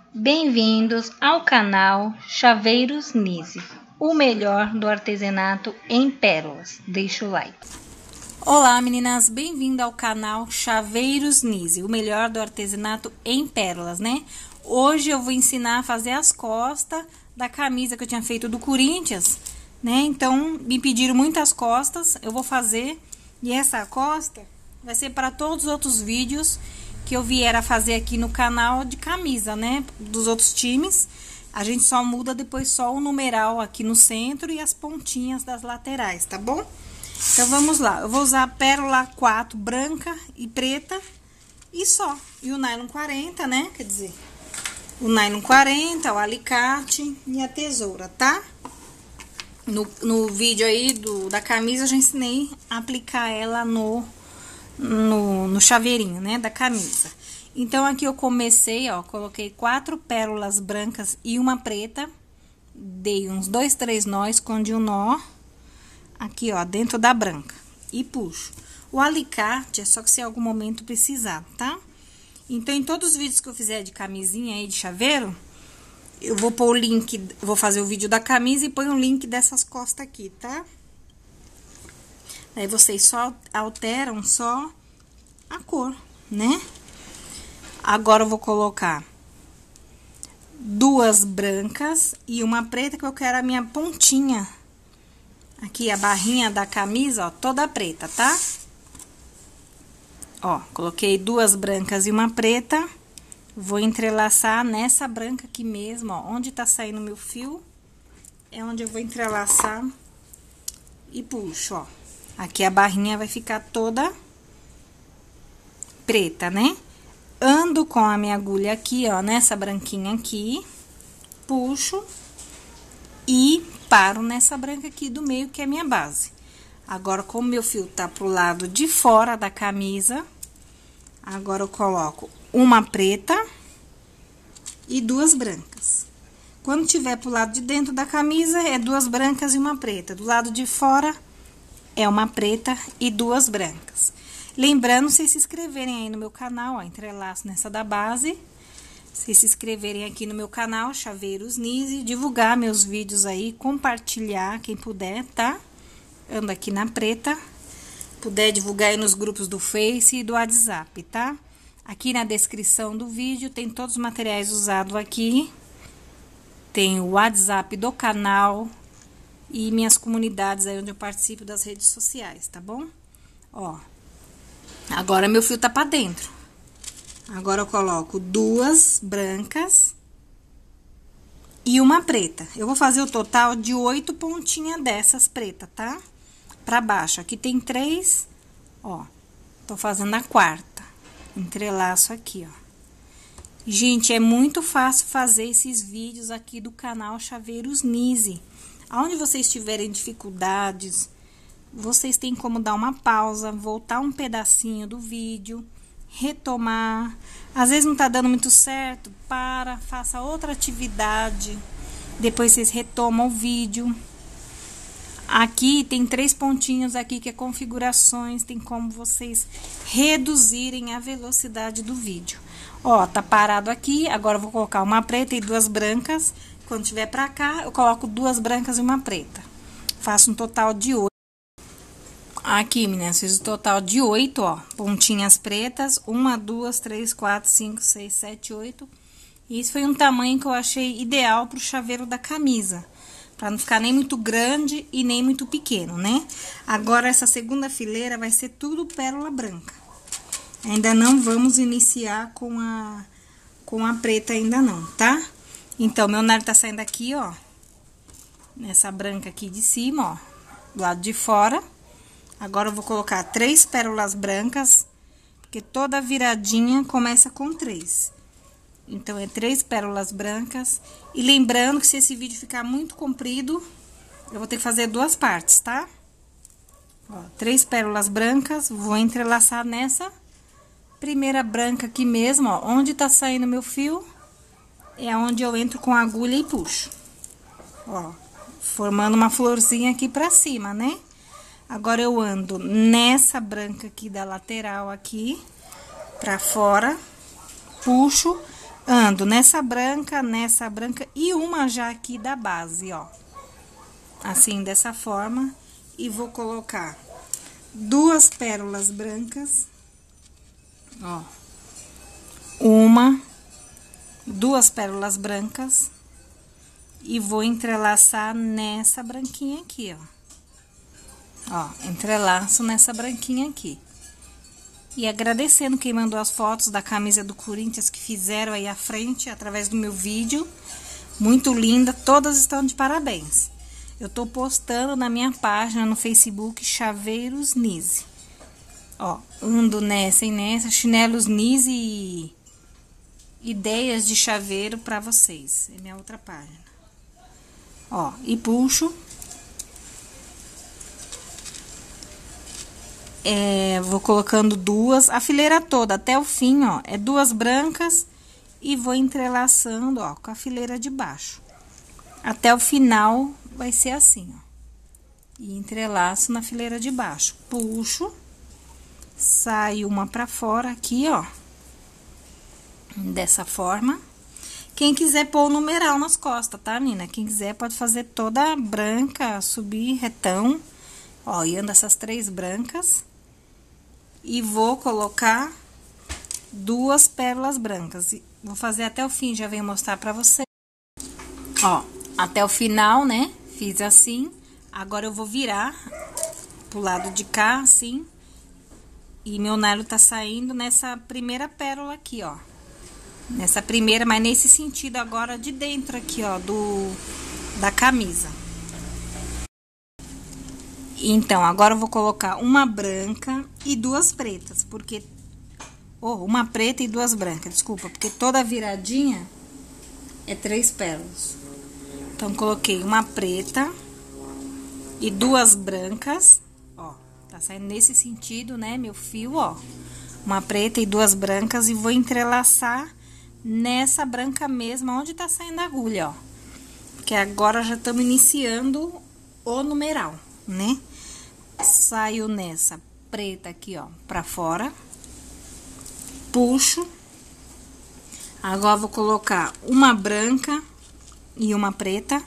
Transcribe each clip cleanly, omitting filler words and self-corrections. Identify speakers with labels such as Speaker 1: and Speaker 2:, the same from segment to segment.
Speaker 1: Bem-vindos ao canal Chaveiros Nise, o melhor do artesanato em pérolas. Deixa o like.
Speaker 2: Olá meninas, bem-vindo ao canal Chaveiros Nise, o melhor do artesanato em pérolas, né? Hoje eu vou ensinar a fazer as costas da camisa que eu tinha feito do Corinthians, né? Então, me pediram muitas costas, eu vou fazer. E essa costa vai ser para todos os outros vídeos que eu vier a fazer aqui no canal de camisa, né? Dos outros times. A gente só muda depois só o numeral aqui no centro e as pontinhas das laterais, tá bom? Então, vamos lá. Eu vou usar a pérola 4 branca e preta e só. E o nylon 40, né? Quer dizer, o nylon 40, o alicate e a tesoura, tá? No vídeo aí da camisa, eu já ensinei a aplicar ela no chaveirinho, né, da camisa. Então, aqui eu comecei, ó, coloquei 4 pérolas brancas e uma preta. Dei uns 2, 3 nós, escondi um nó aqui, ó, dentro da branca. E puxo. O alicate é só que se em algum momento precisar, tá? Então, em todos os vídeos que eu fizer de camisinha aí, de chaveiro, eu vou pôr o link, vou fazer o vídeo da camisa e põe o link dessas costas aqui, tá? Aí, vocês só alteram só a cor, né? Agora, eu vou colocar 2 brancas e uma preta, que eu quero a minha pontinha. Aqui, a barrinha da camisa, ó, toda preta, tá? Ó, coloquei 2 brancas e uma preta. Vou entrelaçar nessa branca aqui mesmo, ó. Onde tá saindo meu fio, é onde eu vou entrelaçar e puxo, ó. Aqui a barrinha vai ficar toda preta, né? Ando com a minha agulha aqui, ó, nessa branquinha aqui, puxo e paro nessa branca aqui do meio, que é a minha base. Agora, como meu fio tá pro lado de fora da camisa, agora eu coloco uma preta e 2 brancas. Quando tiver pro lado de dentro da camisa, é 2 brancas e uma preta. Do lado de fora, é uma preta e 2 brancas. Lembrando, vocês se inscreverem aí no meu canal, ó, entrelaço nessa da base. Vocês se inscreverem aqui no meu canal, Chaveiros Nise, divulgar meus vídeos aí, compartilhar, quem puder, tá? Ando aqui na preta. Puder divulgar aí nos grupos do Face e do WhatsApp, tá? Aqui na descrição do vídeo tem todos os materiais usados aqui. Tem o WhatsApp do canal e minhas comunidades aí onde eu participo das redes sociais, tá bom? Ó, agora meu fio tá pra dentro. Agora eu coloco 2 brancas e uma preta. Eu vou fazer o total de 8 pontinhas dessas pretas, tá? Pra baixo. Aqui tem 3, ó. Tô fazendo a 4ª. Entrelaço aqui, ó. Gente, é muito fácil fazer esses vídeos aqui do canal Chaveiros Nise. Aonde vocês tiverem dificuldades, vocês têm como dar uma pausa, voltar um pedacinho do vídeo, retomar. Às vezes não tá dando muito certo, faça outra atividade, depois vocês retomam o vídeo. Aqui tem 3 pontinhos aqui que é configurações, tem como vocês reduzirem a velocidade do vídeo. Ó, tá parado aqui, agora eu vou colocar uma preta e 2 brancas. Quando tiver pra cá, eu coloco 2 brancas e uma preta. Faço um total de 8. Aqui, meninas, fiz o total de 8, ó, pontinhas pretas. 1, 2, 3, 4, 5, 6, 7, 8. E esse foi um tamanho que eu achei ideal pro chaveiro da camisa. Pra não ficar nem muito grande e nem muito pequeno, né? Agora, essa segunda fileira vai ser tudo pérola branca. Ainda não vamos iniciar com a preta ainda não, tá? Então, meu nylon tá saindo aqui, ó. Nessa branca aqui de cima, ó. Do lado de fora. Agora, eu vou colocar 3 pérolas brancas, porque toda viradinha começa com 3. Então, é 3 pérolas brancas. E lembrando que se esse vídeo ficar muito comprido, eu vou ter que fazer 2 partes, tá? Ó, 3 pérolas brancas, vou entrelaçar nessa primeira branca aqui mesmo, ó. Onde tá saindo meu fio, é onde eu entro com a agulha e puxo. Ó, formando uma florzinha aqui pra cima, né? Agora, eu ando nessa branca aqui da lateral aqui, pra fora, puxo. ando nessa branca e uma já aqui da base, ó. Assim, dessa forma. E vou colocar 2 pérolas brancas, ó. 2 pérolas brancas. E vou entrelaçar nessa branquinha aqui, ó. Ó, entrelaço nessa branquinha aqui. E agradecendo quem mandou as fotos da camisa do Corinthians que fizeram aí à frente, através do meu vídeo. Muito linda, todas estão de parabéns. Eu tô postando na minha página no Facebook, Chaveiros Nise. Ó, ando nessa e nessa, chinelos Nise e ideias de chaveiro pra vocês. É minha outra página. Ó, e puxo. Vou colocando 2, a fileira toda, até o fim, ó. É 2 brancas e vou entrelaçando, ó, com a fileira de baixo. Até o final vai ser assim, ó. E entrelaço na fileira de baixo. Puxo, sai uma pra fora aqui, ó. Dessa forma. Quem quiser pôr o numeral nas costas, tá, menina? Quem quiser pode fazer toda branca, subir retão. Ó, e anda essas 3 brancas. E vou colocar 2 pérolas brancas. Vou fazer até o fim, já venho mostrar pra vocês. Ó, até o final, né? Fiz assim. Agora eu vou virar pro lado de cá, assim. E meu nylon tá saindo nessa primeira pérola aqui, ó. Nessa primeira, mas nesse sentido agora de dentro aqui, ó, da camisa. Então, agora eu vou colocar uma branca e 2 pretas, porque... uma preta e 2 brancas, desculpa, porque toda viradinha é 3 pérolas. Então, coloquei uma preta e 2 brancas, ó. Tá saindo nesse sentido, né, meu fio, ó. Uma preta e 2 brancas e vou entrelaçar nessa branca mesmo, onde tá saindo a agulha, ó. Porque agora já estamos iniciando o numeral, né? Saio nessa preta aqui, ó, pra fora. Puxo. Agora vou colocar uma branca e uma preta.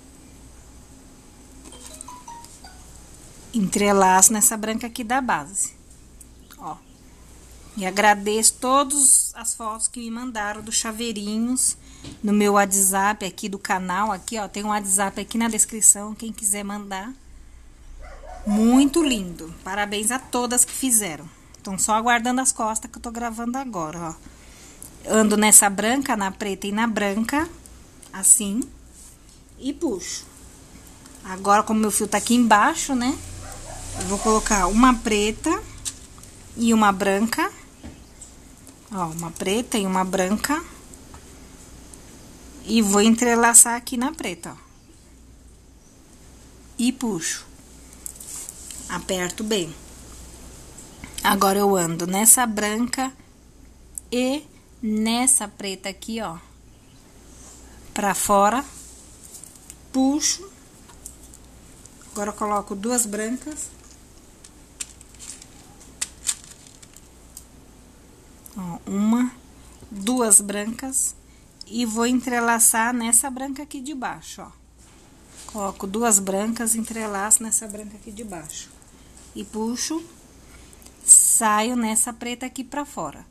Speaker 2: Entrelaço nessa branca aqui da base, ó. E agradeço todas as fotos que me mandaram dos chaveirinhos no meu WhatsApp aqui do canal, aqui, ó, tem um WhatsApp aqui na descrição, quem quiser mandar. Muito lindo. Parabéns a todas que fizeram. Estão só aguardando as costas que eu tô gravando agora, ó. Ando nessa branca, na preta e na branca, assim, e puxo. Agora, como meu fio tá aqui embaixo, né, eu vou colocar uma preta e uma branca. Ó, uma preta e uma branca. E vou entrelaçar aqui na preta, ó. E puxo. Aperto bem. Agora, eu ando nessa branca e nessa preta aqui, ó. Pra fora. Puxo. Agora, eu coloco 2 brancas. Ó, 1, 2 brancas. E vou entrelaçar nessa branca aqui de baixo, ó. Coloco 2 brancas, entrelaço nessa branca aqui de baixo. E puxo. Saio nessa preta aqui pra fora.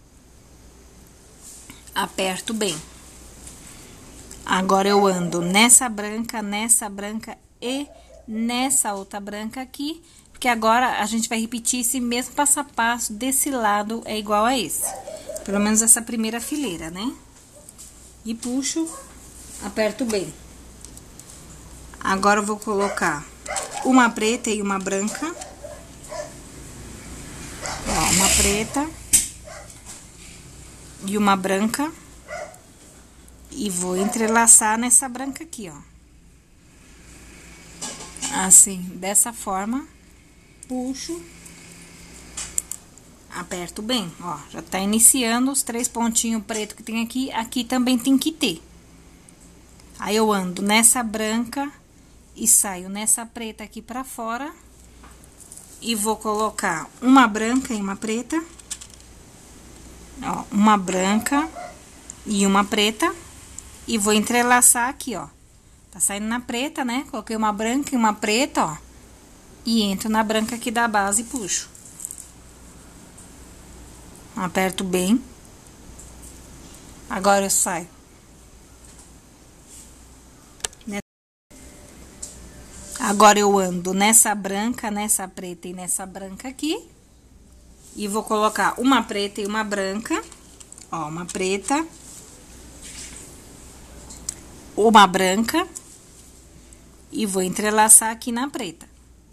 Speaker 2: Aperto bem. Agora, eu ando nessa branca e nessa outra branca aqui. Porque agora a gente vai repetir esse mesmo passo a passo desse lado, é igual a esse. Pelo menos essa primeira fileira, né? E puxo, aperto bem. Agora, eu vou colocar uma preta e uma branca. Ó, uma preta e uma branca. E vou entrelaçar nessa branca aqui, ó. Assim, dessa forma. Puxo. Aperto bem, ó. Já tá iniciando os 3 pontinhos preto que tem aqui. Aqui também tem que ter. Aí, eu ando nessa branca e saio nessa preta aqui pra fora. E vou colocar uma branca e uma preta. Ó, uma branca e uma preta. E vou entrelaçar aqui, ó. Tá saindo na preta, né? Coloquei uma branca e uma preta, ó. E entro na branca aqui da base e puxo. Aperto bem. Agora eu saio. Agora eu ando nessa branca, nessa preta e nessa branca aqui. E vou colocar uma preta e uma branca. Ó, uma preta. Uma branca. E vou entrelaçar aqui na preta.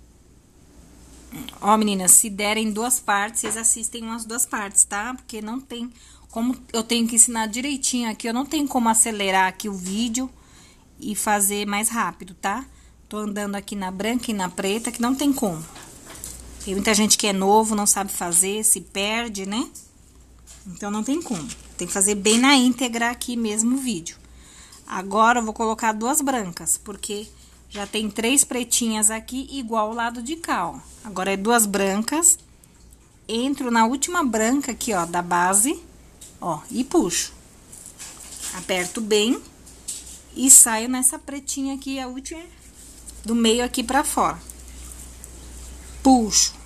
Speaker 2: Ó, meninas, se derem duas partes, vocês assistem umas duas partes, tá? Porque não tem como, eu tenho que ensinar direitinho aqui, eu não tenho como acelerar aqui o vídeo e fazer mais rápido, tá? Tô andando aqui na branca e na preta, que não tem como. Tem muita gente que é novo, não sabe fazer, se perde, né? Então, não tem como. Tem que fazer bem na íntegra aqui mesmo o vídeo. Agora, eu vou colocar duas brancas, porque já tem 3 pretinhas aqui, igual o lado de cá, ó. Agora, é duas brancas. Entro na última branca aqui, ó, da base, ó, e puxo. Aperto bem e saio nessa pretinha aqui, a última do meio aqui pra fora. Puxo.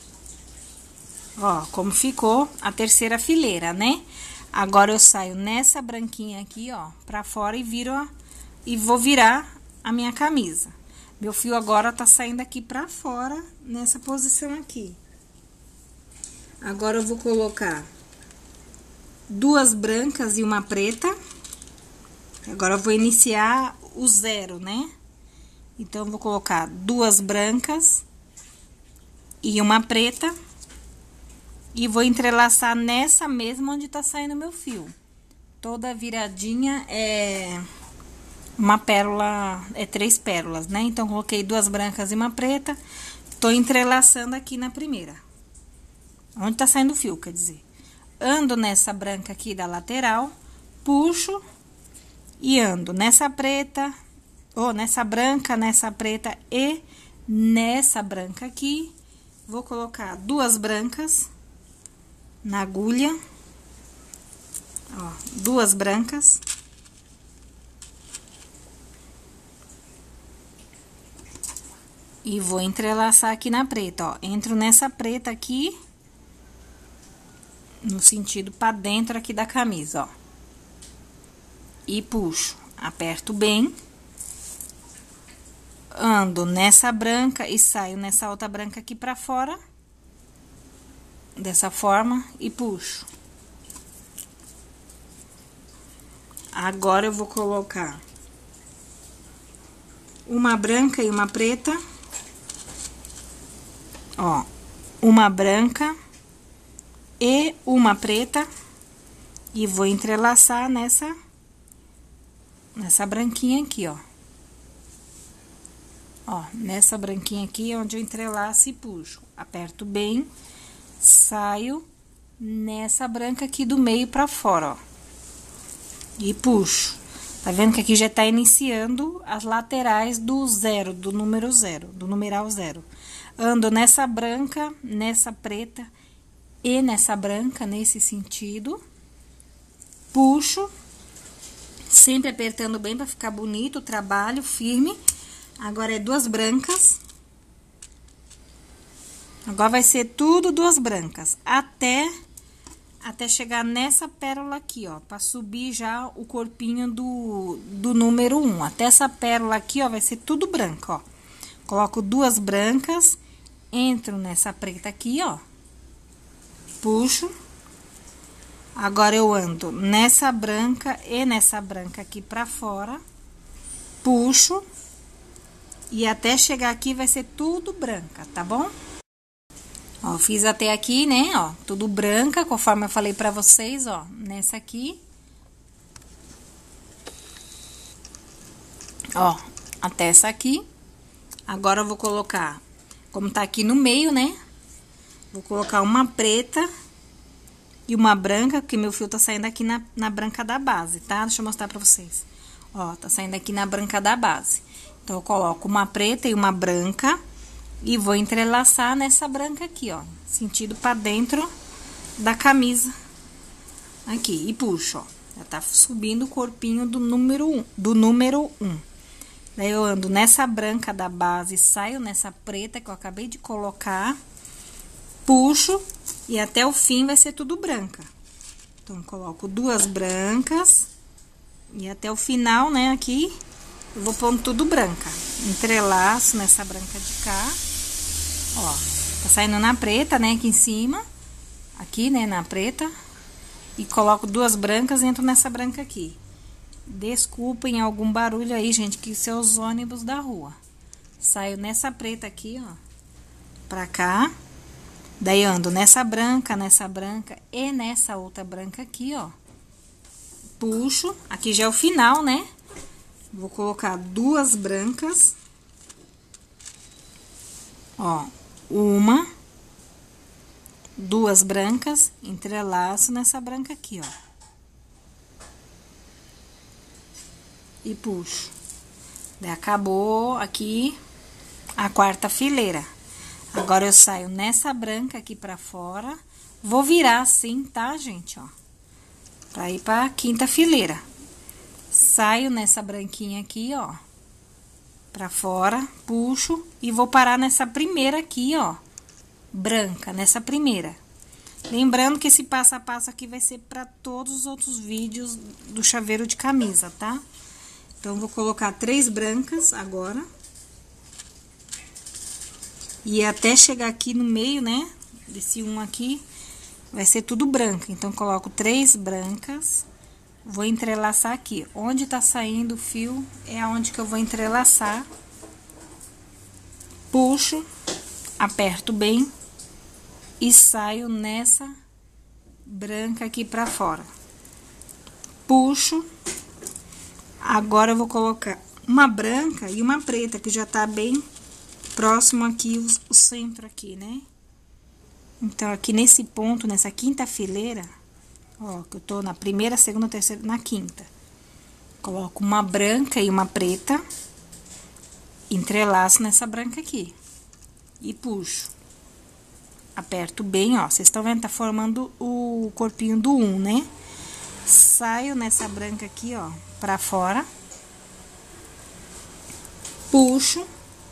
Speaker 2: Ó, como ficou a terceira fileira, né? Agora, eu saio nessa branquinha aqui, ó, pra fora e viro, ó, e vou virar a minha camisa. Meu fio agora tá saindo aqui pra fora, nessa posição aqui. Agora, eu vou colocar duas brancas e uma preta. Agora, eu vou iniciar o 0, né? Então, eu vou colocar duas brancas e uma preta. E vou entrelaçar nessa mesma onde tá saindo meu fio. Toda viradinha é uma pérola, é 3 pérolas, né? Então, coloquei duas brancas e uma preta. Tô entrelaçando aqui na primeira. Onde tá saindo o fio, quer dizer. Ando nessa branca aqui da lateral, puxo e ando nessa preta, ou nessa branca, nessa preta e nessa branca aqui. Vou colocar duas brancas na agulha, ó, duas brancas. E vou entrelaçar aqui na preta, ó. Entro nessa preta aqui, no sentido pra dentro aqui da camisa, ó. E puxo, aperto bem. Ando nessa branca e saio nessa outra branca aqui pra fora. Dessa forma, e puxo. Agora, eu vou colocar uma branca e uma preta. Ó, uma branca e uma preta. E vou entrelaçar nessa branquinha aqui, ó. Ó, nessa branquinha aqui é onde eu entrelaço e puxo. Aperto bem. Saio nessa branca aqui do meio pra fora, ó. E puxo. Tá vendo que aqui já tá iniciando as laterais do 0, do número 0, do numeral 0. Ando nessa branca, nessa preta e nessa branca, nesse sentido. Puxo. Sempre apertando bem pra ficar bonito o trabalho, firme. Agora, é duas brancas. Agora, vai ser tudo duas brancas, até chegar nessa pérola aqui, ó, pra subir já o corpinho do número 1. Até essa pérola aqui, ó, vai ser tudo branco, ó. Coloco duas brancas, entro nessa preta aqui, ó, puxo. Agora, eu ando nessa branca e nessa branca aqui pra fora, puxo. E até chegar aqui vai ser tudo branca, tá bom? Ó, fiz até aqui, né, ó, tudo branca, conforme eu falei pra vocês, ó, nessa aqui. Ó, até essa aqui. Agora, eu vou colocar, como tá aqui no meio, né, vou colocar uma preta e uma branca, porque meu fio tá saindo aqui na branca da base, tá? Deixa eu mostrar pra vocês. Ó, tá saindo aqui na branca da base. Então, eu coloco uma preta e uma branca. E vou entrelaçar nessa branca aqui, ó. Sentido pra dentro da camisa. Aqui, e puxo, ó. Já tá subindo o corpinho do número 1. Daí eu ando nessa branca da base, saio nessa preta que eu acabei de colocar, puxo e até o fim vai ser tudo branca. Então, coloco 2 brancas e até o final, né, aqui, eu vou pondo tudo branca. Entrelaço nessa branca de cá, ó, tá saindo na preta, né, aqui em cima, aqui, né, na preta, e coloco 2 brancas e entro nessa branca aqui. Desculpem algum barulho aí, gente, que são os ônibus da rua. Saio nessa preta aqui, ó, pra cá. Daí, ando nessa branca e nessa outra branca aqui, ó. Puxo, aqui já é o final, né? Vou colocar 2 brancas. Ó, 1, 2 brancas, entrelaço nessa branca aqui, ó. E puxo. Daí, acabou aqui a 4ª fileira. Agora, eu saio nessa branca aqui pra fora. Vou virar assim, tá, gente, ó? Pra ir pra 5ª fileira. Saio nessa branquinha aqui, ó. Pra fora, puxo e vou parar nessa primeira aqui, ó. Branca, nessa primeira. Lembrando que esse passo a passo aqui vai ser pra todos os outros vídeos do chaveiro de camisa, tá? Então, vou colocar 3 brancas agora. E até chegar aqui no meio, né, desse 1 aqui, vai ser tudo branco. Então, coloco 3 brancas, vou entrelaçar aqui. Onde tá saindo o fio, é aonde que eu vou entrelaçar. Puxo, aperto bem e saio nessa branca aqui pra fora. Puxo. Agora, eu vou colocar uma branca e uma preta, que já tá bem próximo aqui, o centro aqui, né? Então, aqui nesse ponto, nessa 5ª fileira, ó, que eu tô na primeira, segunda, terceira, na 5ª. Coloco uma branca e uma preta, entrelaço nessa branca aqui. E puxo. Aperto bem, ó, vocês estão vendo? Tá formando o corpinho do 1, né? Saio nessa branca aqui, ó, pra fora. Puxo.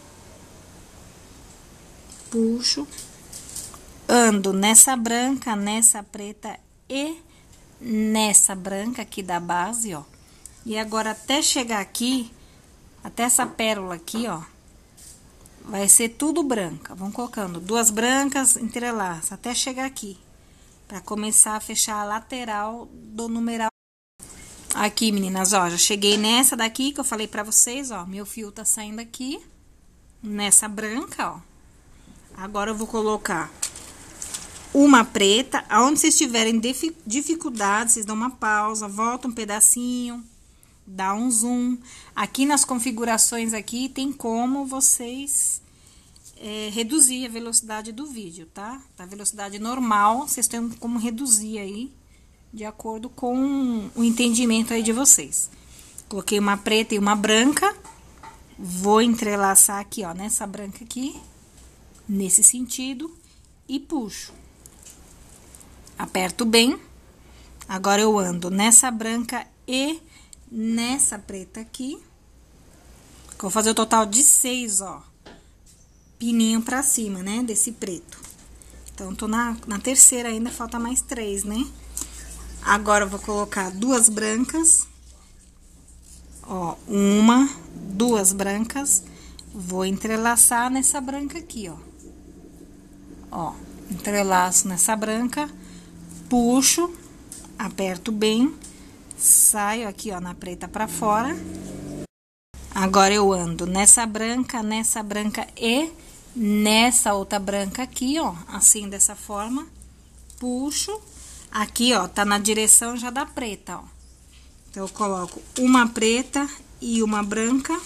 Speaker 2: Puxo. Ando nessa branca, nessa preta e nessa branca aqui da base, ó. E agora, até chegar aqui, até essa pérola aqui, ó, vai ser tudo branca. Vamos colocando 2 brancas, entrelaça, até chegar aqui. Pra começar a fechar a lateral do numeral. Aqui, meninas, ó, já cheguei nessa daqui que eu falei pra vocês, ó. Meu fio tá saindo aqui, nessa branca, ó. Agora, eu vou colocar uma preta. Aonde vocês tiverem dificuldade, vocês dão uma pausa, volta um pedacinho, dá um zoom. Aqui nas configurações aqui, tem como vocês reduzir a velocidade do vídeo, tá? Da velocidade normal, vocês têm como reduzir aí, de acordo com o entendimento aí de vocês. Coloquei uma preta e uma branca. Vou entrelaçar aqui, ó, nessa branca aqui, nesse sentido, e puxo. Aperto bem. Agora, eu ando nessa branca e nessa preta aqui. Vou fazer o total de 6, ó. Pininho pra cima, né, desse preto. Então, tô na terceira ainda, falta mais 3, né? Agora, eu vou colocar 2 brancas. Ó, 1, 2 brancas. Vou entrelaçar nessa branca aqui, ó. Ó, entrelaço nessa branca, puxo, aperto bem, saio aqui, ó, na preta pra fora. Agora, eu ando nessa branca e nessa outra branca aqui, ó, assim, dessa forma. Puxo, aqui, ó, tá na direção já da preta, ó. Então, eu coloco uma preta e uma branca.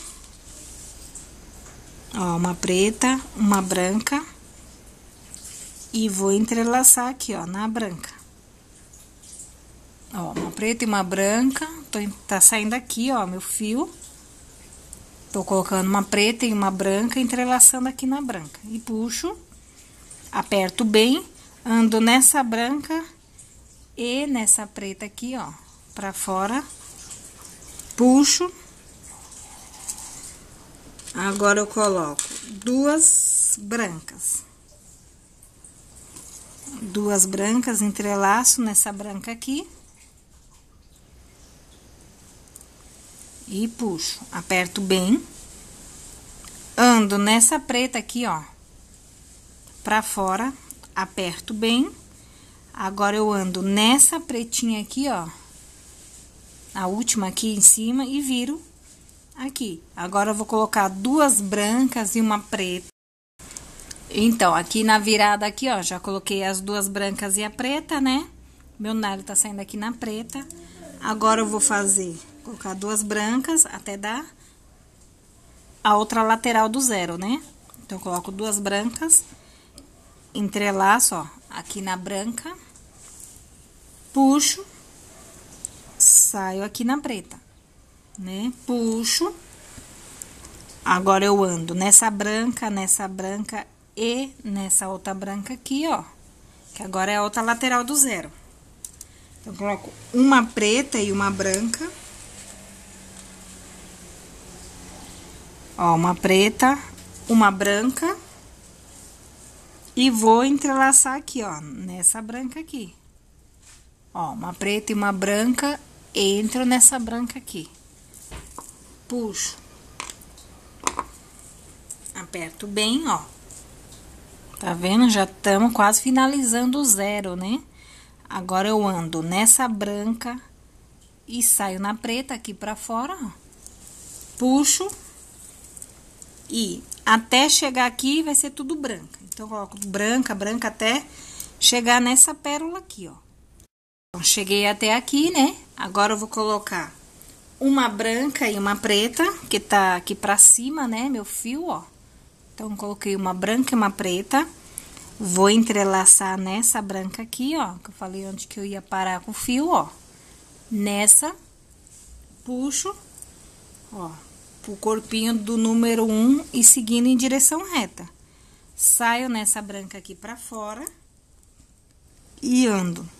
Speaker 2: Ó, uma preta, uma branca. E vou entrelaçar aqui, ó, na branca. Ó, uma preta e uma branca. Tá saindo aqui, ó, meu fio. Tô colocando uma preta e uma branca, entrelaçando aqui na branca. E puxo, aperto bem, ando nessa branca e nessa preta aqui, ó, pra fora, puxo. Agora eu coloco duas brancas. Duas brancas, entrelaço nessa branca aqui. E puxo, aperto bem. Ando nessa preta aqui, ó, pra fora, aperto bem. Agora eu ando nessa pretinha aqui, ó, a última aqui em cima e viro aqui. Agora eu vou colocar duas brancas e uma preta. Então, aqui na virada aqui, ó, já coloquei as duas brancas e a preta, né? Meu nalho tá saindo aqui na preta. Agora eu vou colocar duas brancas até dar a outra lateral do zero, né? Então, eu coloco duas brancas, entrelaço, ó, aqui na branca, puxo, saio aqui na preta, né? Puxo. Agora eu ando nessa branca e nessa outra branca aqui, ó, que agora é a outra lateral do zero. Então, eu coloco uma preta e uma branca. Ó, uma preta, uma branca. E vou entrelaçar aqui, ó, nessa branca aqui. Ó, uma preta e uma branca, entro nessa branca aqui. Puxo. Aperto bem, ó. Tá vendo? Já estamos quase finalizando o zero, né? Agora eu ando nessa branca e saio na preta aqui pra fora, ó. Puxo. E até chegar aqui vai ser tudo branca. Então, eu coloco branca, branca até chegar nessa pérola aqui, ó. Então, cheguei até aqui, né? Agora eu vou colocar uma branca e uma preta, que tá aqui pra cima, né? Meu fio, ó. Então, coloquei uma branca e uma preta. Vou entrelaçar nessa branca aqui, ó. Que eu falei onde que eu ia parar com o fio, ó. Nessa, puxo, ó, o corpinho do número 1 e seguindo em direção reta. Saio nessa branca aqui pra fora e ando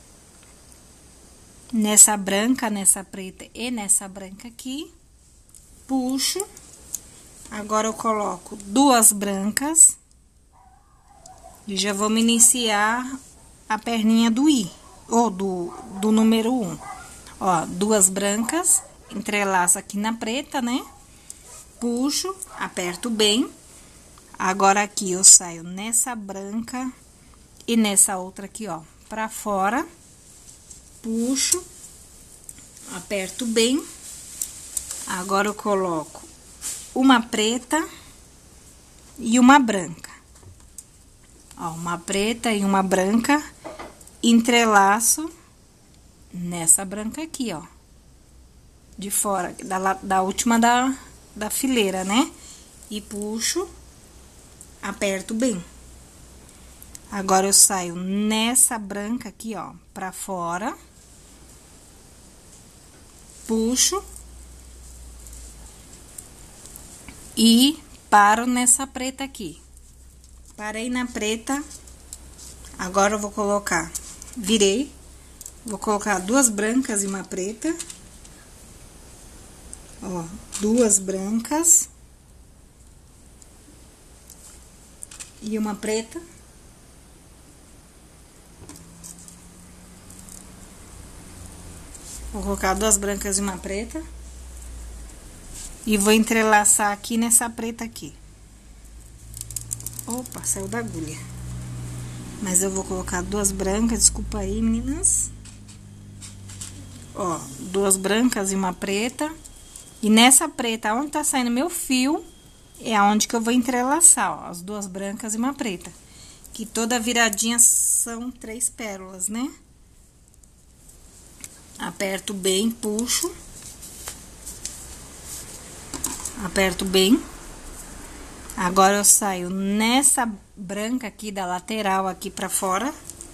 Speaker 2: nessa branca, nessa preta e nessa branca aqui. Puxo. Agora eu coloco duas brancas e já vamos iniciar a perninha do I, ou do número 1. Ó, duas brancas, entrelaço aqui na preta, né? Puxo, aperto bem. Agora aqui eu saio nessa branca e nessa outra aqui, ó, pra fora. Puxo, aperto bem. Agora eu coloco uma preta e uma branca. Ó, uma preta e uma branca, entrelaço nessa branca aqui, ó. De fora, da última da fileira, né? E puxo, aperto bem. Agora eu saio nessa branca aqui, ó, pra fora. Puxo. E paro nessa preta aqui. Parei na preta. Agora eu vou colocar, virei. Vou colocar duas brancas e uma preta. Ó, duas brancas. E uma preta. Vou colocar duas brancas e uma preta. E vou entrelaçar aqui nessa preta aqui. Opa, saiu da agulha. Mas eu vou colocar duas brancas, desculpa aí, meninas. Ó, duas brancas e uma preta. E nessa preta, onde tá saindo meu fio, é aonde que eu vou entrelaçar, ó, as duas brancas e uma preta. Que toda viradinha são 3 pérolas, né? Aperto bem, puxo. Aperto bem. Agora eu saio nessa branca aqui da lateral aqui pra fora.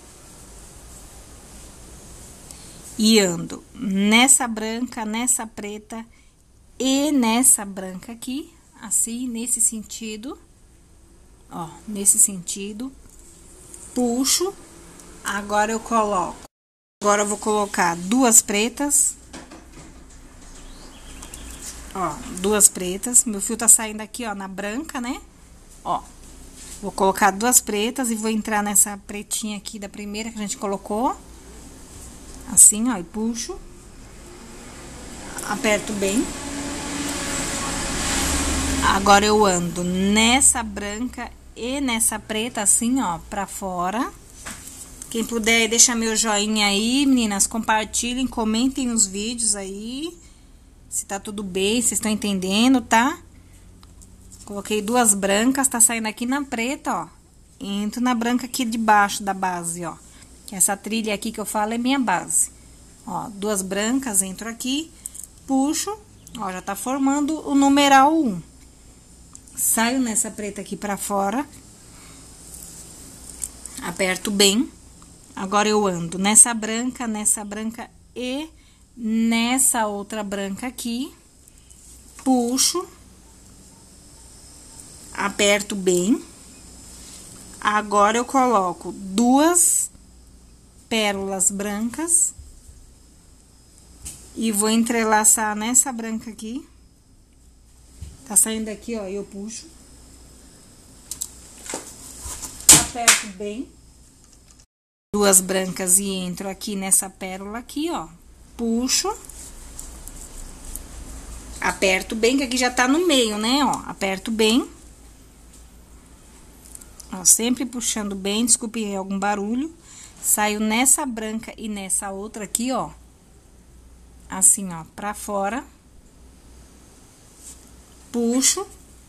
Speaker 2: E ando nessa branca, nessa preta e nessa branca aqui, assim, nesse sentido. Ó, nesse sentido. Puxo. Agora eu coloco Agora eu vou colocar duas pretas. Ó, duas pretas. Meu fio tá saindo aqui, ó, na branca, né? Ó, vou colocar duas pretas e vou entrar nessa pretinha aqui da primeira que a gente colocou. Assim, ó, e puxo. Aperto bem. Agora eu ando nessa branca e nessa preta, assim, ó, pra fora. Quem puder, deixa meu joinha aí, meninas, compartilhem, comentem os vídeos aí, se tá tudo bem, vocês estão entendendo, tá? Coloquei duas brancas, tá saindo aqui na preta, ó. Entro na branca aqui de baixo da base, ó. Essa trilha aqui que eu falo é minha base. Ó, duas brancas, entro aqui, puxo, ó, já tá formando o numeral 1. Saio nessa preta aqui pra fora, aperto bem. Agora eu ando nessa branca e nessa outra branca aqui, puxo, aperto bem. Agora eu coloco duas pérolas brancas e vou entrelaçar nessa branca aqui. Tá saindo aqui, ó, e eu puxo. Aperto bem. Duas brancas e entro aqui nessa pérola aqui, ó. Puxo. Aperto bem, que aqui já tá no meio, né, ó. Aperto bem. Ó, sempre puxando bem, desculpem algum barulho. Saio nessa branca e nessa outra aqui, ó. Assim, ó, pra fora. Puxo.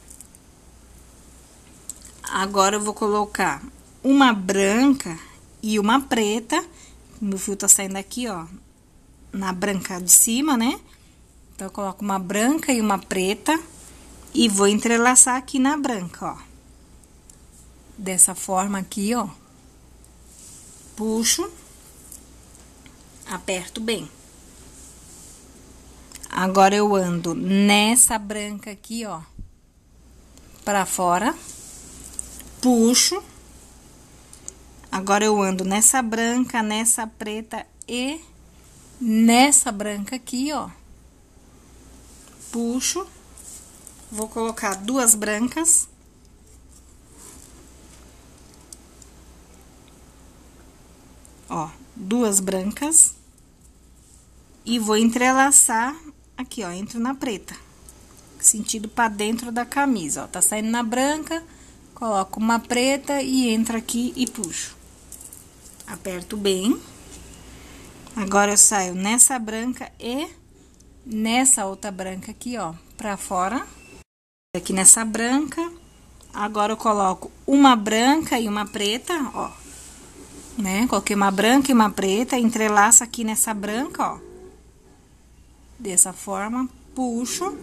Speaker 2: Agora eu vou colocar uma branca e uma preta. Meu fio tá saindo aqui, ó, na branca de cima, né? Então, eu coloco uma branca e uma preta e vou entrelaçar aqui na branca, ó. Dessa forma aqui, ó. Puxo. Aperto bem. Agora, eu ando nessa branca aqui, ó, pra fora. Puxo. Agora, eu ando nessa branca, nessa preta e nessa branca aqui, ó. Puxo. Vou colocar duas brancas. Ó, duas brancas. E vou entrelaçar aqui, ó, entro na preta. Sentido pra dentro da camisa, ó. Tá saindo na branca, coloco uma preta e entro aqui e puxo. Aperto bem. Agora, eu saio nessa branca e nessa outra branca aqui, ó, pra fora. Aqui nessa branca. Agora, eu coloco uma branca e uma preta, ó. Né? Coloquei uma branca e uma preta, entrelaço aqui nessa branca, ó. Dessa forma, puxo.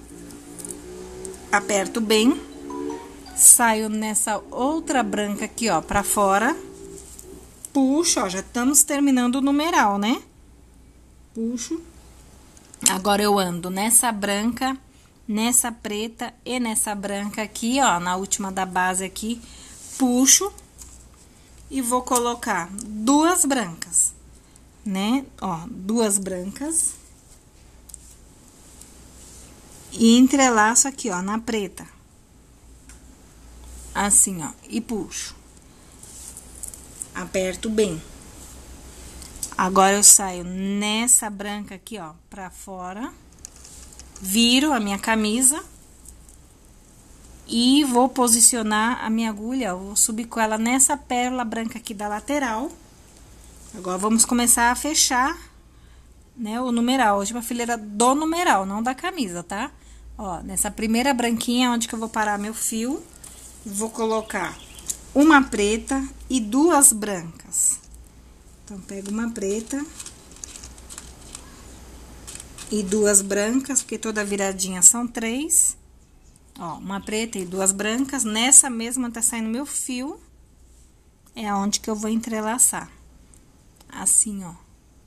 Speaker 2: Aperto bem. Saio nessa outra branca aqui, ó, pra fora. Puxo, ó, já estamos terminando o numeral, né? Puxo. Agora, eu ando nessa branca, nessa preta e nessa branca aqui, ó, na última da base aqui. Puxo. E vou colocar duas brancas, né? Ó, duas brancas. E entrelaço aqui, ó, na preta. Assim, ó, e puxo. Aperto bem. Agora, eu saio nessa branca aqui, ó, pra fora. Viro a minha camisa. E vou posicionar a minha agulha, ó, vou subir com ela nessa pérola branca aqui da lateral. Agora, vamos começar a fechar, né, o numeral. Hoje, uma fileira do numeral, não da camisa, tá? Ó, nessa primeira branquinha, onde que eu vou parar meu fio, vou colocar uma preta e duas brancas. Então, pego uma preta e duas brancas, porque toda viradinha são 3. Ó, uma preta e duas brancas. Nessa mesma tá saindo meu fio. É aonde que eu vou entrelaçar. Assim, ó.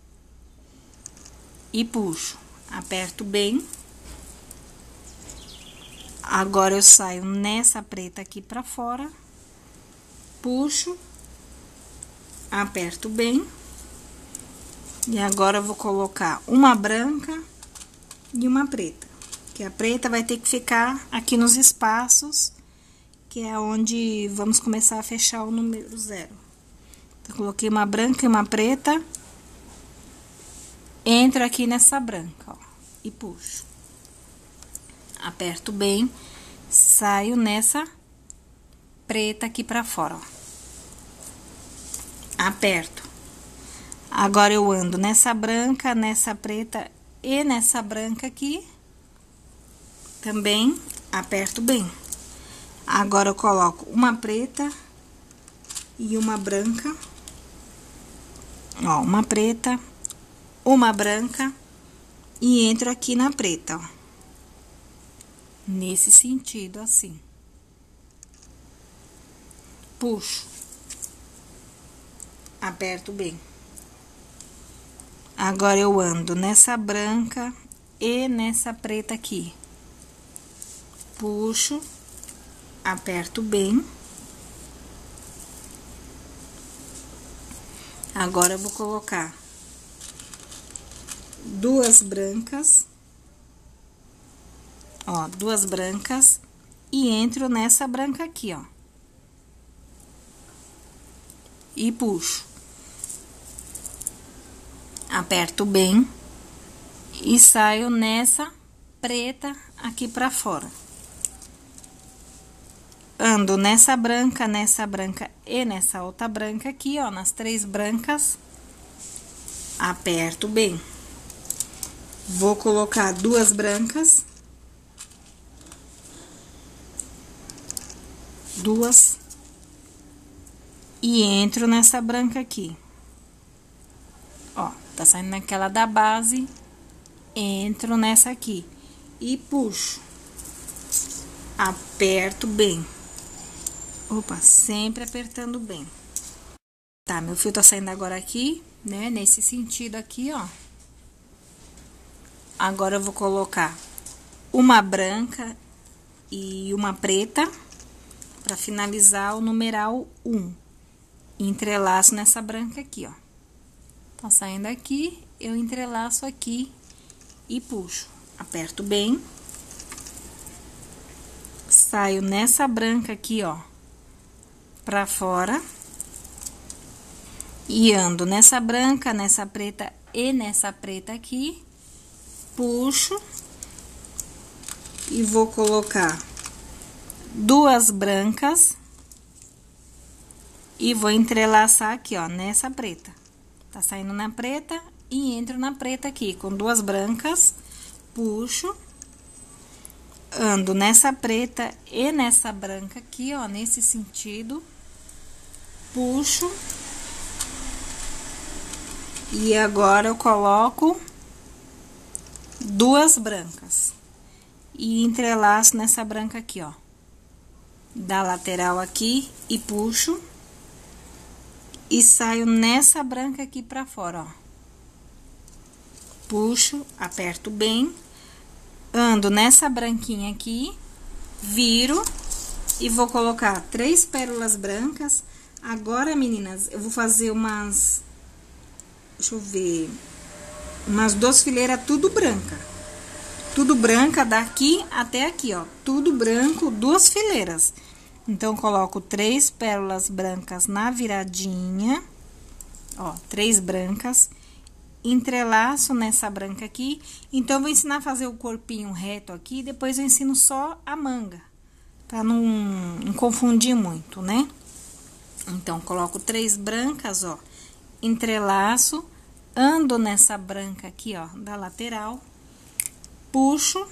Speaker 2: E puxo. Aperto bem. Agora, eu saio nessa preta aqui pra fora. Puxo. Aperto bem. E agora eu vou colocar uma branca e uma preta. Que a preta vai ter que ficar aqui nos espaços, que é onde vamos começar a fechar o número 0. Então, coloquei uma branca e uma preta. Entro aqui nessa branca, ó, e puxo. Aperto bem, saio nessa preta aqui pra fora, ó. Aperto. Agora, eu ando nessa branca, nessa preta e nessa branca aqui. Também aperto bem. Agora, eu coloco uma preta e uma branca. Ó, uma preta, uma branca e entro aqui na preta, ó. Nesse sentido, assim. Puxo. Aperto bem. Agora, eu ando nessa branca e nessa preta aqui. Puxo. Aperto bem. Agora, eu vou colocar duas brancas. Ó, duas brancas. E entro nessa branca aqui, ó. E puxo. Aperto bem. E saio nessa preta aqui pra fora. Ando nessa branca e nessa outra branca aqui, ó, nas 3 brancas. Aperto bem. Vou colocar duas brancas. Duas. E entro nessa branca aqui. Ó, tá saindo naquela da base. Entro nessa aqui. E puxo. Aperto bem. Opa, sempre apertando bem. Tá, meu fio tá saindo agora aqui, né? Nesse sentido aqui, ó. Agora, eu vou colocar uma branca e uma preta pra finalizar o numeral 1. Entrelaço nessa branca aqui, ó. Tá saindo aqui, eu entrelaço aqui e puxo. Aperto bem. Saio nessa branca aqui, ó, pra fora. E ando nessa branca, nessa preta e nessa preta aqui. Puxo. E vou colocar duas brancas. E vou entrelaçar aqui, ó, nessa preta. Tá saindo na preta e entro na preta aqui, com duas brancas. Puxo. Ando nessa preta e nessa branca aqui, ó, nesse sentido. Puxo. E agora, eu coloco duas brancas. E entrelaço nessa branca aqui, ó. Da lateral aqui e puxo. E saio nessa branca aqui pra fora, ó. Puxo, aperto bem. Ando nessa branquinha aqui, viro e vou colocar 3 pérolas brancas. Agora, meninas, eu vou fazer umas... Deixa eu ver... Umas 2 fileiras tudo branca. Tudo branca daqui até aqui, ó. Tudo branco, 2 fileiras. Então, coloco 3 pérolas brancas na viradinha. Ó, 3 brancas. Entrelaço nessa branca aqui. Então, eu vou ensinar a fazer o corpinho reto aqui. Depois, eu ensino só a manga. Pra não confundir muito, né? Então, coloco 3 brancas, ó. Entrelaço. Ando nessa branca aqui, ó, da lateral. Puxo.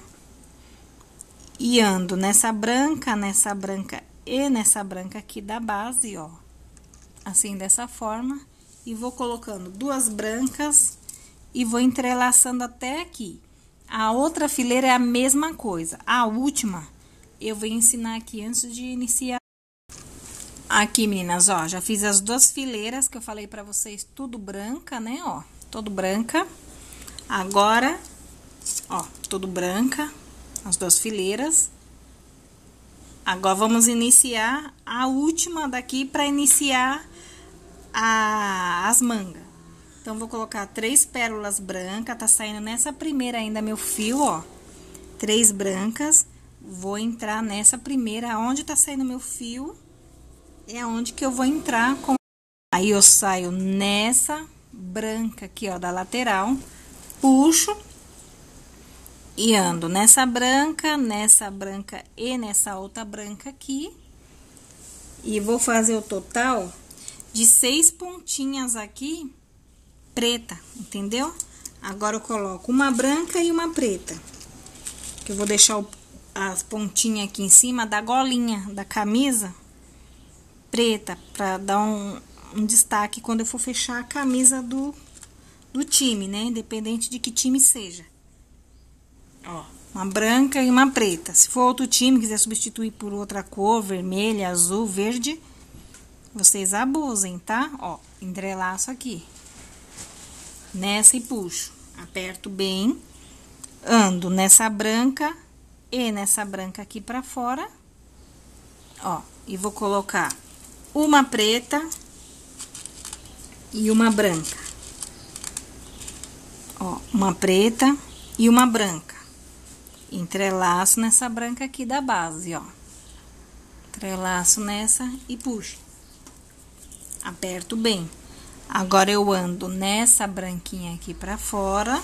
Speaker 2: E ando nessa branca e nessa branca aqui da base, ó. Assim, dessa forma. E vou colocando 2 brancas e vou entrelaçando até aqui. A outra fileira é a mesma coisa. A última, eu vou ensinar aqui antes de iniciar. Aqui, meninas, ó, já fiz as 2 fileiras que eu falei pra vocês, tudo branca, né, ó. Tudo branca. Agora, ó, tudo branca, as 2 fileiras. Agora, vamos iniciar a última daqui pra iniciar as mangas. Então, vou colocar 3 pérolas brancas, tá saindo nessa primeira ainda meu fio, ó. 3 brancas, vou entrar nessa primeira, onde tá saindo meu fio, é onde que eu vou entrar com... Aí, eu saio nessa branca aqui, ó, da lateral, puxo e ando nessa branca e nessa outra branca aqui. E vou fazer o total de 6 pontinhas aqui, preta, entendeu? Agora, eu coloco uma branca e uma preta. Que eu vou deixar as pontinhas aqui em cima da golinha da camisa preta, pra dar um destaque quando eu for fechar a camisa do time, né? Independente de que time seja. Ó, uma branca e uma preta. Se for outro time, quiser substituir por outra cor, vermelha, azul, verde, vocês abusem, tá? Ó, entrelaço aqui. Nessa e puxo. Aperto bem. Ando nessa branca e nessa branca aqui pra fora. Ó, e vou colocar uma preta e uma branca. Ó, uma preta e uma branca. Entrelaço nessa branca aqui da base, ó. Entrelaço nessa e puxo. Aperto bem. Agora, eu ando nessa branquinha aqui pra fora.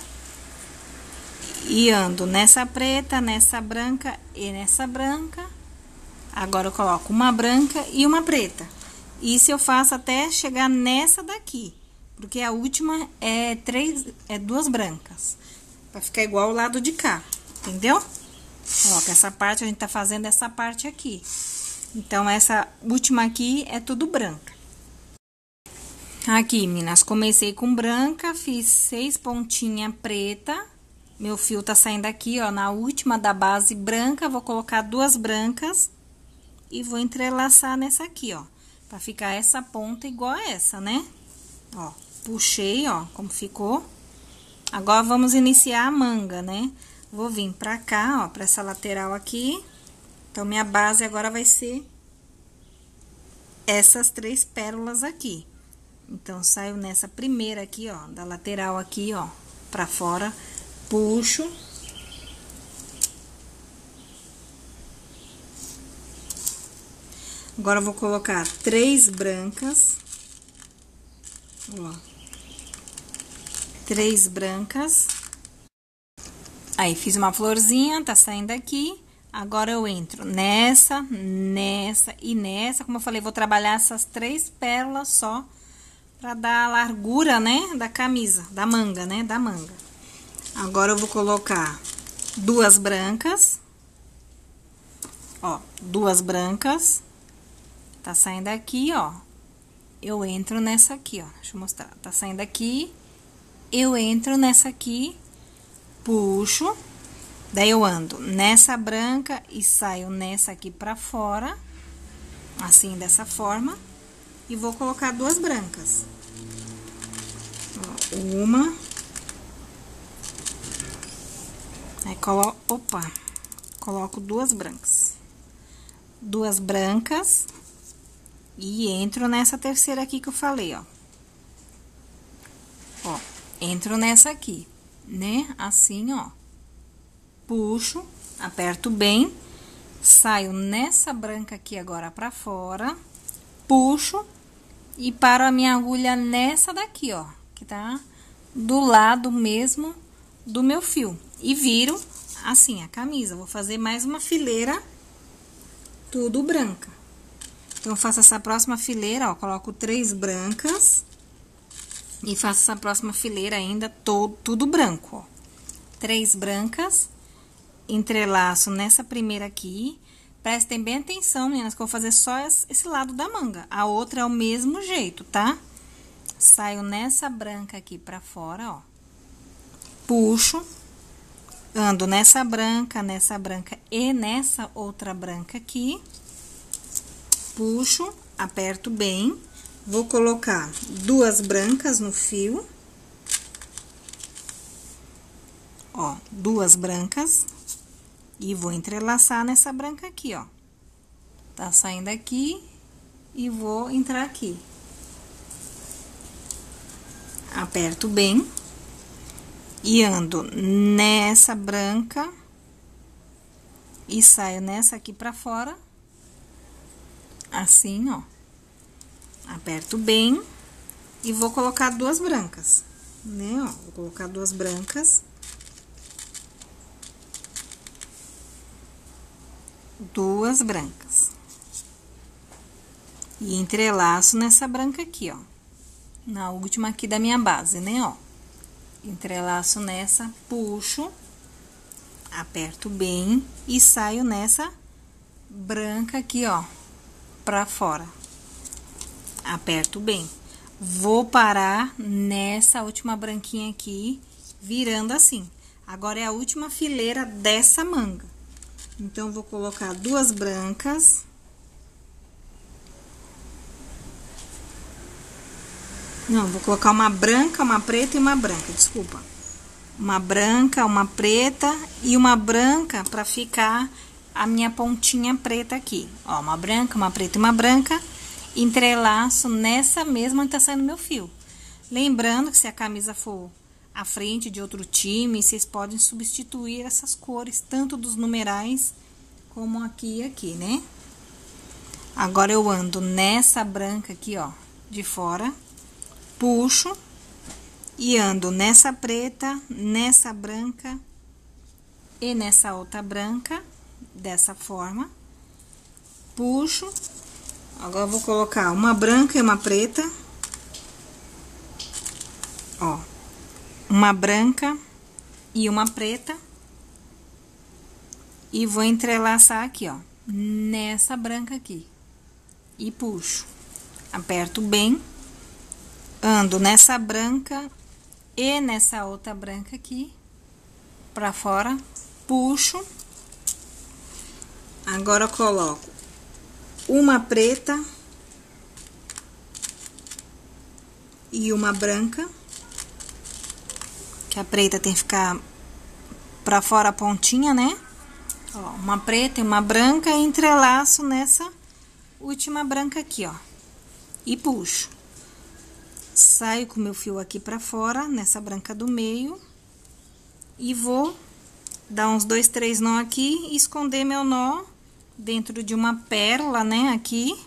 Speaker 2: E ando nessa preta, nessa branca e nessa branca. Agora, eu coloco uma branca e uma preta. Isso eu faço até chegar nessa daqui. Porque a última é 2 brancas. Pra ficar igual o lado de cá. Entendeu? Ó, que essa parte, a gente tá fazendo essa parte aqui. Então, essa última aqui é tudo branca. Aqui, meninas, comecei com branca, fiz 6 pontinhas preta. Meu fio tá saindo aqui, ó, na última da base branca. Vou colocar 2 brancas e vou entrelaçar nessa aqui, ó. Pra ficar essa ponta igual a essa, né? Ó, puxei, ó, como ficou. Agora, vamos iniciar a manga, né? Vou vir pra cá, ó, pra essa lateral aqui. Então, minha base agora vai ser essas 3 pérolas aqui. Então, saio nessa primeira aqui, ó, da lateral aqui, ó, pra fora. Puxo. Agora, eu vou colocar 3 brancas. Ó. 3 brancas. Aí, fiz uma florzinha, tá saindo aqui. Agora, eu entro nessa e nessa. Como eu falei, vou trabalhar essas 3 pérolas só pra dar a largura, né, da camisa, da manga, né, da manga. Agora, eu vou colocar 2 brancas. Ó, 2 brancas. Tá saindo aqui, ó. Eu entro nessa aqui, ó. Deixa eu mostrar. Tá saindo aqui. Eu entro nessa aqui. Puxo, daí eu ando nessa branca e saio nessa aqui pra fora, assim, dessa forma, e vou colocar 2 brancas. Ó, uma. Aí, coloco 2 brancas. 2 brancas e entro nessa terceira aqui que eu falei, ó. Ó, entro nessa aqui. Né? Assim, ó. Puxo, aperto bem, saio nessa branca aqui agora pra fora, puxo e paro a minha agulha nessa daqui, ó, que tá do lado mesmo do meu fio. E viro assim a camisa. Vou fazer mais uma fileira, tudo branca. Então, eu faço essa próxima fileira, ó, coloco 3 brancas. E faço essa próxima fileira ainda tudo branco, ó. 3 brancas, entrelaço nessa primeira aqui. Prestem bem atenção, meninas, que eu vou fazer só esse lado da manga. A outra é o mesmo jeito, tá? Saio nessa branca aqui pra fora, ó. Puxo, ando nessa branca e nessa outra branca aqui. Puxo, aperto bem. Vou colocar 2 brancas no fio. Ó, 2 brancas. E vou entrelaçar nessa branca aqui, ó. Tá saindo aqui e vou entrar aqui. aperto bem e ando nessa branca e saio nessa aqui pra fora, assim, ó. Aperto bem e vou colocar duas brancas, né, ó. Vou colocar duas brancas. Duas brancas. E entrelaço nessa branca aqui, ó. Na última aqui da minha base, né, ó. Entrelaço nessa, puxo, aperto bem e saio nessa branca aqui, ó, pra fora. Aperto bem. Vou parar nessa última branquinha aqui, virando assim. Agora é a última fileira dessa manga. Então, vou colocar duas brancas. Não, vou colocar uma branca, uma preta e uma branca, desculpa. Uma branca, uma preta e uma branca pra ficar a minha pontinha preta aqui. Ó, uma branca, uma preta e uma branca. Entrelaço nessa mesma que tá saindo meu fio. Lembrando que se a camisa for à frente de outro time, vocês podem substituir essas cores, tanto dos numerais como aqui e aqui, né? Agora, eu ando nessa branca aqui, ó, de fora, puxo e ando nessa preta, nessa branca e nessa outra branca, dessa forma. Puxo. Agora, eu vou colocar uma branca e uma preta. Ó, uma branca e uma preta. E vou entrelaçar aqui, ó, nessa branca aqui. E puxo. Aperto bem. Ando nessa branca e nessa outra branca aqui. Pra fora. Puxo. Agora, eu coloco uma preta e uma branca. Que a preta tem que ficar pra fora a pontinha, né? Ó, uma preta e uma branca e entrelaço nessa última branca aqui, ó. E puxo. Saio com o meu fio aqui pra fora, nessa branca do meio. E vou dar uns 2, 3 nó aqui e esconder meu nó dentro de uma pérola, né, aqui.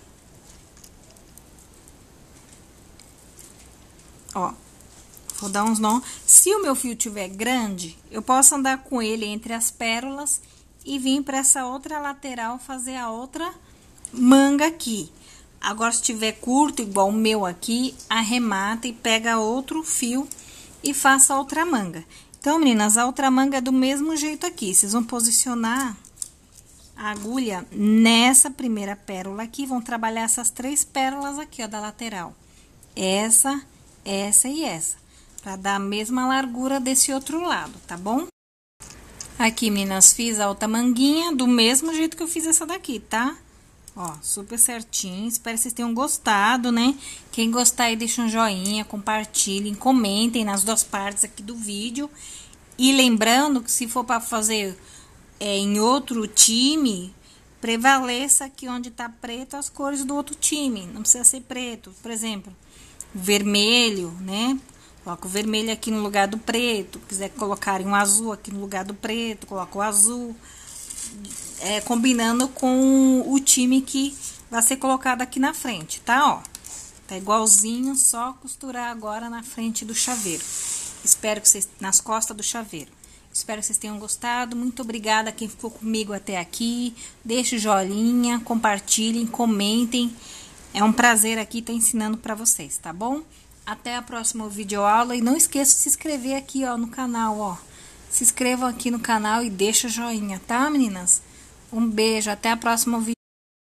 Speaker 2: Ó, vou dar uns nó. Se o meu fio tiver grande, eu posso andar com ele entre as pérolas e vir para essa outra lateral fazer a outra manga aqui. Agora, se tiver curto, igual o meu aqui, arremata e pega outro fio e faça outra manga. Então, meninas, a outra manga é do mesmo jeito aqui. Vocês vão posicionar a agulha nessa primeira pérola aqui, vão trabalhar essas 3 pérolas aqui, ó, da lateral. Essa e essa, pra dar a mesma largura desse outro lado, tá bom? Aqui, meninas, fiz a outra manguinha do mesmo jeito que eu fiz essa daqui, tá? Ó, super certinho. Espero que vocês tenham gostado, né? Quem gostar aí, deixa um joinha, compartilhem, comentem nas 2 partes aqui do vídeo. E lembrando que se for para fazer em outro time, prevaleça aqui onde tá preto as cores do outro time. Não precisa ser preto. Por exemplo, vermelho, né? Coloca o vermelho aqui no lugar do preto. Quiser colocar um azul aqui no lugar do preto, coloca o azul. Combinando com o time que vai ser colocado aqui na frente, tá? Ó, tá igualzinho, só costurar agora na frente do chaveiro. Espero que vocês, nas costas do chaveiro. Espero que vocês tenham gostado. Muito obrigada a quem ficou comigo até aqui. Deixe o joinha, compartilhem, comentem. É um prazer aqui estar ensinando pra vocês, tá bom? Até a próxima videoaula e não esqueça de se inscrever aqui, ó, no canal, ó. Se inscrevam aqui no canal e deixa o joinha, tá, meninas? Um beijo, até a próxima vídeo.